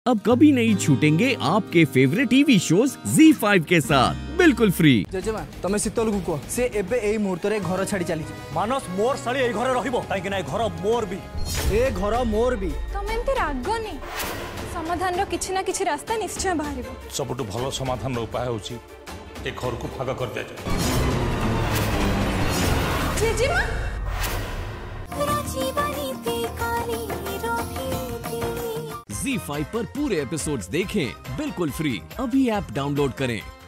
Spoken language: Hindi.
अब कभी नहीं छूटेंगे आपके फेवरेट टीवी शोज ZEE5 के साथ बिल्कुल फ्री। जेजेमा तमे शीतल को कह से एबे एई मुहूर्त रे घर छाड़ी चली मानस मोर साली एई घरे रहिबो काहे कि ना घर मोर भी ए घर मोर भी तमे एंते रागनी समाधान रो किछि ना किछि रास्ता निश्चय बाहरिबो। सबटु भलो समाधान रो उपाय होची ए घर को भाग कर दे जाय। जेजेमा ZEE5 पर पूरे एपिसोड्स देखें बिल्कुल फ्री। अभी ऐप डाउनलोड करें।